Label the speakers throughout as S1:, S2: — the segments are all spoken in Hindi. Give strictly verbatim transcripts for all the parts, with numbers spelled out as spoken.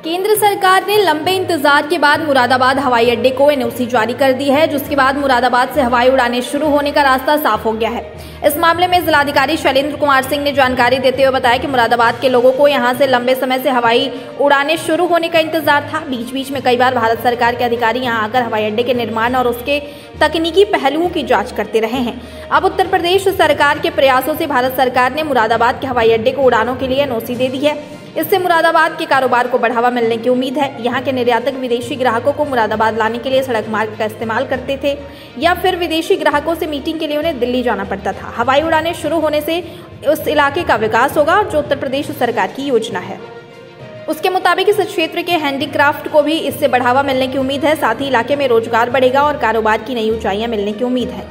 S1: केंद्र सरकार ने लंबे इंतजार के बाद मुरादाबाद हवाई अड्डे को एन ओ सी जारी कर दी है, जिसके बाद मुरादाबाद से हवाई उड़ानें शुरू होने का रास्ता साफ हो गया है। इस मामले में जिलाधिकारी शैलेंद्र कुमार सिंह ने जानकारी देते हुए बताया कि मुरादाबाद के लोगों को यहां से लंबे समय से हवाई उड़ानें शुरू होने का इंतजार था। बीच बीच में कई बार भारत सरकार के अधिकारी यहां आकर हवाई अड्डे के निर्माण और उसके तकनीकी पहलुओं की जांच करते रहे हैं। अब उत्तर प्रदेश सरकार के प्रयासों से भारत सरकार ने मुरादाबाद के हवाई अड्डे को उड़ानों के लिए एन ओ सी दे दी है। इससे मुरादाबाद के कारोबार को बढ़ावा मिलने की उम्मीद है। यहाँ के निर्यातक विदेशी ग्राहकों को मुरादाबाद लाने के लिए सड़क मार्ग का इस्तेमाल करते थे या फिर विदेशी ग्राहकों से मीटिंग के लिए उन्हें दिल्ली जाना पड़ता था। हवाई उड़ानें शुरू होने से उस इलाके का विकास होगा, जो उत्तर प्रदेश सरकार की योजना है। उसके मुताबिक इस क्षेत्र के हैंडीक्राफ्ट को भी इससे बढ़ावा मिलने की उम्मीद है। साथ ही इलाके में रोजगार बढ़ेगा और कारोबार की नई ऊंचाइयां मिलने की उम्मीद है।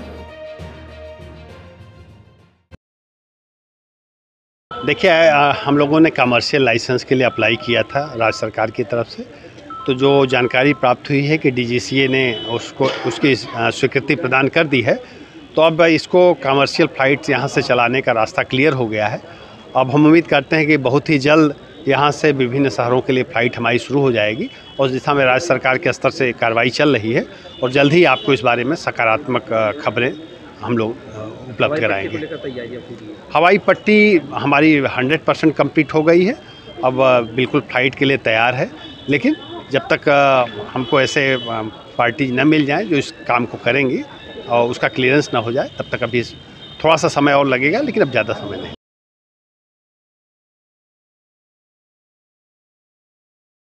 S2: देखिए, हम लोगों ने कमर्शियल लाइसेंस के लिए अप्लाई किया था राज्य सरकार की तरफ से। तो जो जानकारी प्राप्त हुई है कि डी जी सी ए ने उसको उसकी स्वीकृति प्रदान कर दी है, तो अब इसको कमर्शियल फ़्लाइट्स यहाँ से चलाने का रास्ता क्लियर हो गया है। अब हम उम्मीद करते हैं कि बहुत ही जल्द यहाँ से विभिन्न शहरों के लिए फ़्लाइट हमारी शुरू हो जाएगी और इस दिशा में राज्य सरकार के स्तर से कार्रवाई चल रही है और जल्द ही आपको इस बारे में सकारात्मक खबरें हम लोग उपलब्ध कराएंगे। हवाई पट्टी हमारी हंड्रेड परसेंट कम्प्लीट हो गई है, अब बिल्कुल फ़्लाइट के लिए तैयार है। लेकिन जब तक हमको ऐसे पार्टी न मिल जाए जो इस काम को करेंगी और उसका क्लियरेंस ना हो जाए, तब तक अभी थोड़ा सा समय और लगेगा, लेकिन अब ज़्यादा समय नहीं।